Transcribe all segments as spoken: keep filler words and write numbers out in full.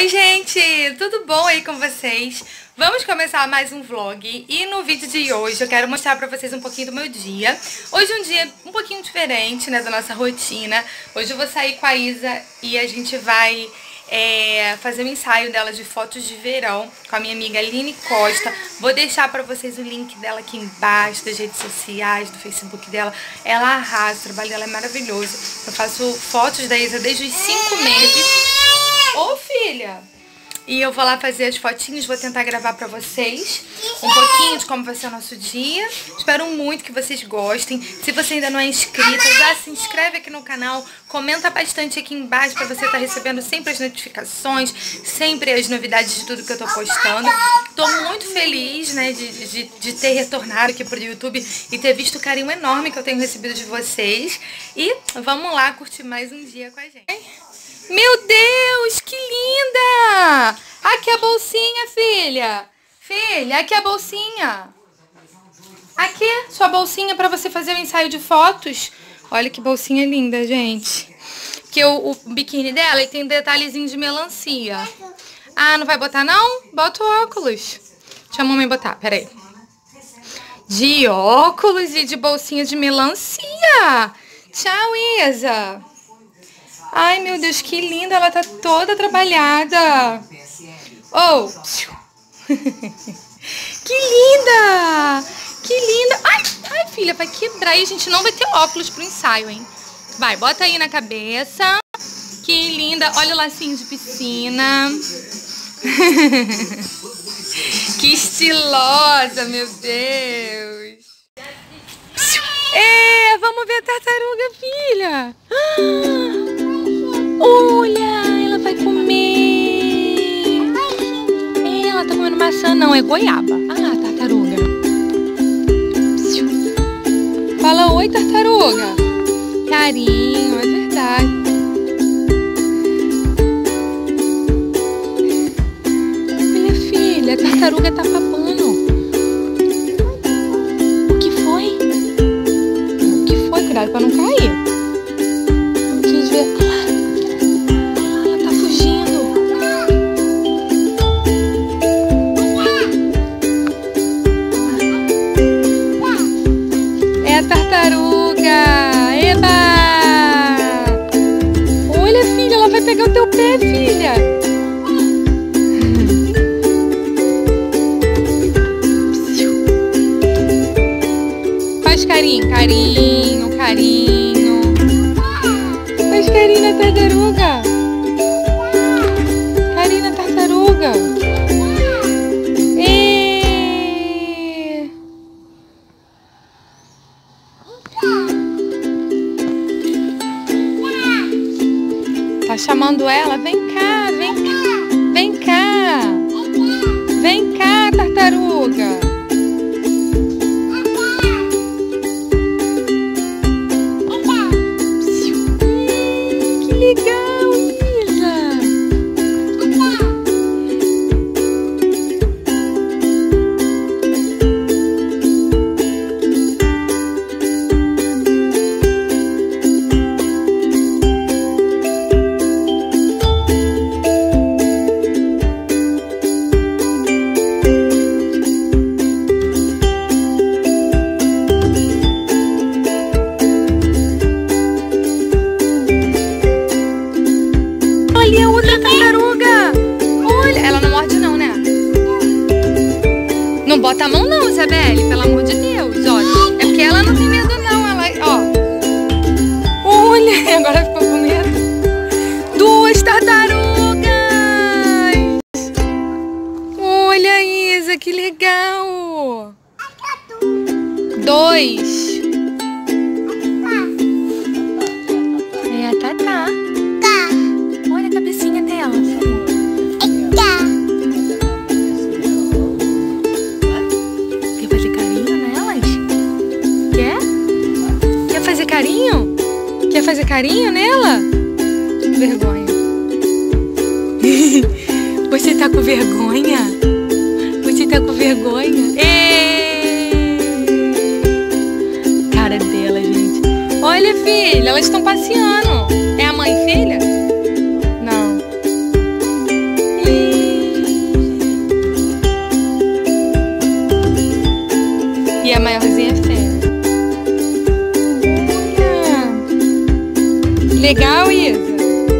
Oi gente, tudo bom aí com vocês? Vamos começar mais um vlog e no vídeo de hoje eu quero mostrar pra vocês um pouquinho do meu dia. Hoje é um dia um pouquinho diferente, né, da nossa rotina. Hoje eu vou sair com a Isa e a gente vai é, fazer um ensaio dela de fotos de verão com a minha amiga Aline Costa. Vou deixar pra vocês o link dela aqui embaixo, das redes sociais, do Facebook dela. Ela arrasa, o trabalho dela é maravilhoso. Eu faço fotos da Isa desde os cinco meses. Ô filha! E eu vou lá fazer as fotinhas, vou tentar gravar pra vocês um pouquinho de como vai ser o nosso dia. Espero muito que vocês gostem. Se você ainda não é inscrita, já se inscreve aqui no canal. Comenta bastante aqui embaixo pra você estar recebendo sempre as notificações, sempre as novidades de tudo que eu tô postando. Tô muito feliz, né, de, de, de ter retornado aqui pro YouTube e ter visto o carinho enorme que eu tenho recebido de vocês. E vamos lá curtir mais um dia com a gente. Meu Deus, que linda! Aqui a bolsinha, filha. Filha, aqui a bolsinha. Aqui, sua bolsinha para você fazer o ensaio de fotos. Olha que bolsinha linda, gente. Que o, o biquíni dela ele tem um detalhezinho de melancia. Ah, não vai botar não? Bota o óculos. Deixa a mamãe botar, peraí. De óculos e de bolsinha de melancia. Tchau, Isa. Ai, meu Deus, que linda. Ela tá toda trabalhada. Oh! Que linda! Que linda! Ai, ai, filha, vai quebrar. E a gente não vai ter óculos pro ensaio, hein? Vai, bota aí na cabeça. Que linda. Olha o lacinho de piscina. Que estilosa, meu Deus. É, vamos ver a tartaruga, filha. Olha, ela vai comer. É, ela tá comendo maçã, não, é goiaba. Ah, tartaruga. Fala oi, tartaruga. Carinho, é verdade. Olha, filha, a tartaruga tá papando. O que foi? O que foi? Cuidado pra não cair. Quis ver. Tartaruga! Eba! Olha, filha, ela vai pegar o teu pé, filha! Faz carinho, carinho, carinho. Faz carinho na tartaruga. Carinho na tartaruga. Tá chamando ela? Vem cá, vem cá, vem cá, vem cá, tartaruga. Que legal, Isa. Olha a outra tartaruga. Olha, ela não morde não, né? Não bota a mão não, Isabelle, pelo amor de Deus. Olha, é porque ela não tem medo não, ela, ó. Olha, agora ficou com medo. Duas tartarugas. Olha, Isa, que legal. Dois. É a Tatá. Olha a cabecinha dela. Quer fazer carinho nelas? Quer? Quer fazer carinho? Quer fazer carinho nela? Vergonha. Você tá com vergonha? Você tá com vergonha? Êêêê! Cara dela, gente. Olha, filha, elas estão passeando. É a mãe e filha? Não. legal, Isa?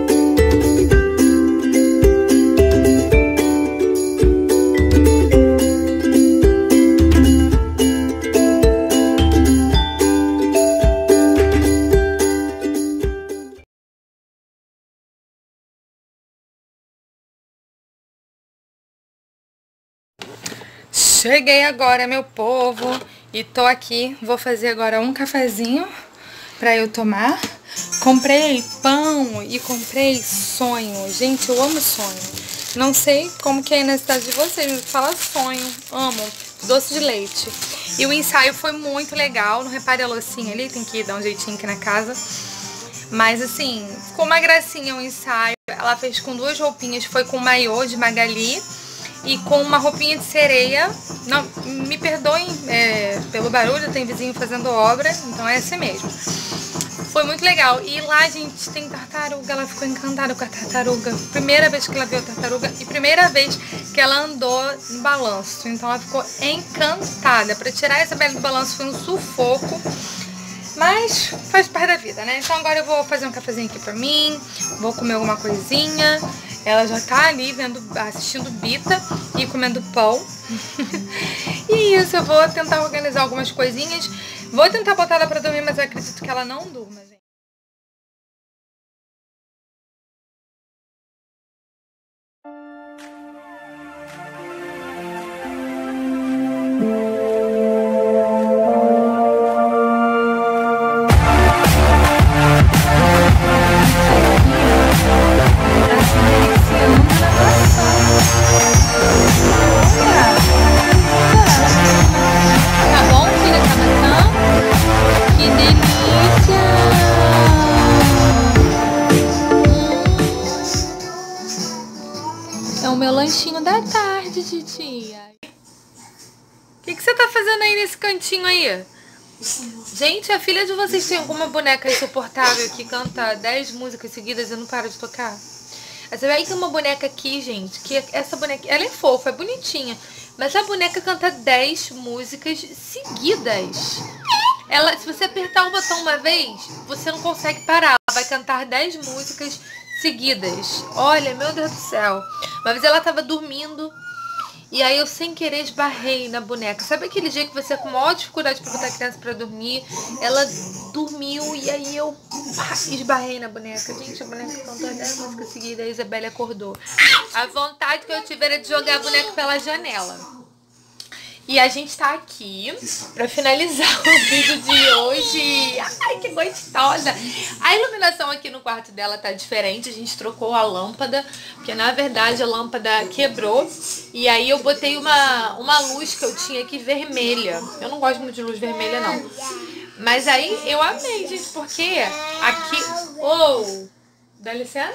Cheguei agora, meu povo, e tô aqui, vou fazer agora um cafezinho pra eu tomar. Comprei pão e comprei sonho. Gente, eu amo sonho. Não sei como que é aí na cidade de vocês, mas fala sonho. Amo. Doce de leite. E o ensaio foi muito legal. Não repare a loucinha ali, tem que dar um jeitinho aqui na casa. Mas assim, ficou uma gracinha o ensaio. Ela fez com duas roupinhas, foi com maiô de Magali e com uma roupinha de sereia. Não, me perdoem é, pelo barulho, tem vizinho fazendo obra, então é assim mesmo. Foi muito legal. E lá, gente, tem tartaruga. Ela ficou encantada com a tartaruga. Primeira vez que ela viu a tartaruga e primeira vez que ela andou no balanço. Então ela ficou encantada. Pra tirar a Isabela do balanço foi um sufoco. Mas faz parte da vida, né? Então agora eu vou fazer um cafezinho aqui pra mim. Vou comer alguma coisinha. Ela já tá ali vendo, assistindo Bita e comendo pão. E isso, eu vou tentar organizar algumas coisinhas. Vou tentar botar ela pra dormir, mas eu acredito que ela não durma, gente. É o meu lanchinho da tarde, titia. O que, que você tá fazendo aí nesse cantinho aí? Gente, a filha de vocês tem alguma boneca insuportável que canta dez músicas seguidas e não para de tocar? Você vê aí que tem uma boneca aqui, gente, que essa boneca, ela é fofa, é bonitinha, mas a boneca canta dez músicas seguidas. Ela, se você apertar o botão uma vez, você não consegue parar. Ela vai cantar dez músicas seguidas. Olha, meu Deus do céu. Uma vez ela tava dormindo e aí eu sem querer esbarrei na boneca. Sabe aquele dia que você com maior dificuldade pra botar a criança pra dormir? Ela dormiu e aí eu pá, esbarrei na boneca. Gente, a boneca cantou dez músicas seguidas e a Isabelle acordou. A vontade que eu tive era de jogar a boneca pela janela. E a gente tá aqui pra finalizar o vídeo de hoje. Ai, que gostosa! A iluminação aqui no quarto dela tá diferente. A gente trocou a lâmpada, porque na verdade a lâmpada quebrou. E aí eu botei uma, uma luz que eu tinha aqui vermelha. Eu não gosto muito de luz vermelha, não. Mas aí eu amei, gente, porque aqui... Oh! Dá licença?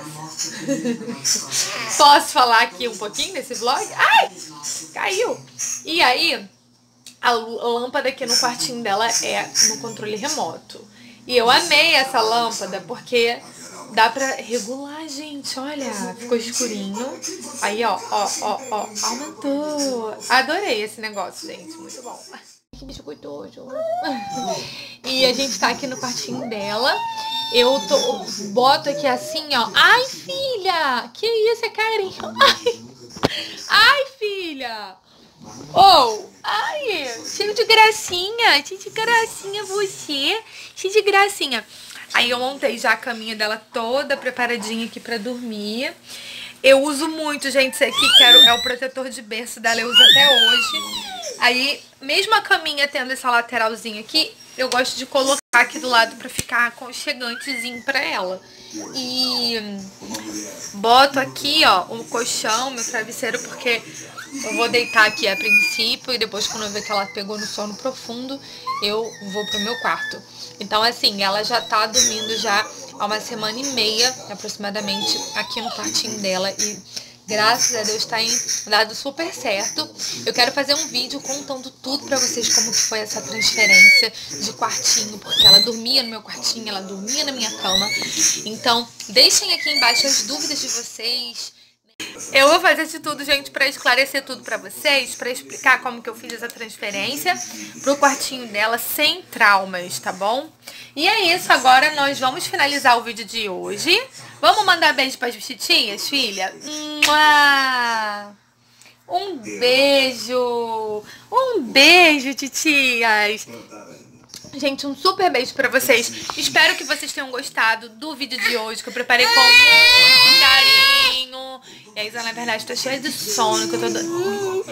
Posso falar aqui um pouquinho nesse vlog? Ai! Caiu! E aí, a lâmpada aqui no quartinho dela é no controle remoto. E eu amei essa lâmpada porque dá pra regular, gente. Olha, ficou escurinho. Aí, ó, ó, ó, ó, aumentou. Adorei esse negócio, gente. Muito bom. Que bicho gostoso. E a gente tá aqui no quartinho dela. Eu tô, boto aqui assim, ó. Ai, filha! Que isso, é carinho? Ai, ai filha! Oh! Ai! Cheio de gracinha! Cheio de gracinha você! Cheio de gracinha! Aí eu montei já a caminha dela toda preparadinha aqui pra dormir. Eu uso muito, gente, isso aqui que é o protetor de berço dela, eu uso até hoje. Aí, mesmo a caminha tendo essa lateralzinha aqui, eu gosto de colocar aqui do lado pra ficar aconchegantezinho pra ela. E boto aqui, ó, o colchão, meu travesseiro, porque eu vou deitar aqui a princípio e depois quando eu ver que ela pegou no sono profundo, eu vou pro meu quarto. Então, assim, ela já tá dormindo já há uma semana e meia, aproximadamente, aqui no quartinho dela e... graças a Deus tá dado super certo. Eu quero fazer um vídeo contando tudo pra vocês, como que foi essa transferência de quartinho, porque ela dormia no meu quartinho, ela dormia na minha cama. Então, deixem aqui embaixo as dúvidas de vocês. Eu vou fazer de tudo, gente, pra esclarecer tudo pra vocês, pra explicar como que eu fiz essa transferência pro quartinho dela sem traumas, tá bom? E é isso, agora nós vamos finalizar o vídeo de hoje. Vamos mandar beijo pras tias, filha? Mua! Um beijo! Um beijo, titias! Gente, um super beijo pra vocês. Espero que vocês tenham gostado do vídeo de hoje, que eu preparei com muito carinho. E a Isa, na verdade, tá cheia de sono, que eu tô dando...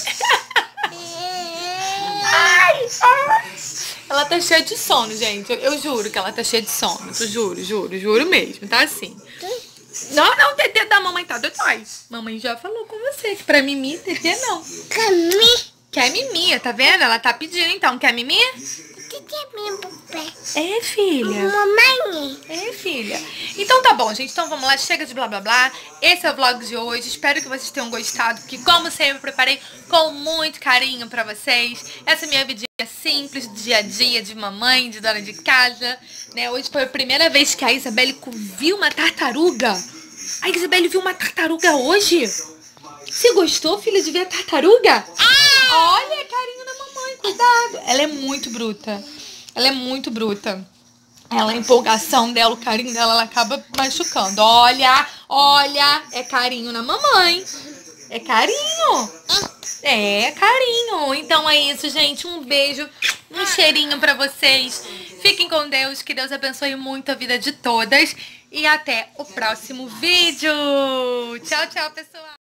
Ai, ai. Ela tá cheia de sono, gente. Eu, eu juro que ela tá cheia de sono. Eu juro, juro, juro mesmo. Tá assim. Não, não, Tetê da mamãe tá dois. Mamãe já falou com você que pra mimi, Tetê não. Quer mimir? Quer mimir, tá vendo? Ela tá pedindo então. Quer mimir? O que é meu papai? É, filha. Mamãe. É, filha. Então tá bom, gente. Então vamos lá. Chega de blá blá blá. Esse é o vlog de hoje. Espero que vocês tenham gostado. Que, como sempre, eu preparei com muito carinho pra vocês. Essa minha vidinha simples do dia a dia, de mamãe, de dona de casa. Né? Hoje foi a primeira vez que a Isabelle viu uma tartaruga. A Isabelle viu uma tartaruga hoje. Você gostou, filha, de ver a tartaruga? Olha, carinho da mamãe, cuidado. Ela é muito bruta. Ela é muito bruta. Ela, a empolgação dela, o carinho dela, ela acaba machucando. Olha, olha, é carinho na mamãe. É carinho. É, carinho. Então é isso, gente. Um beijo, um cheirinho pra vocês. Fiquem com Deus, que Deus abençoe muito a vida de todas. E até o próximo vídeo. Tchau, tchau, pessoal.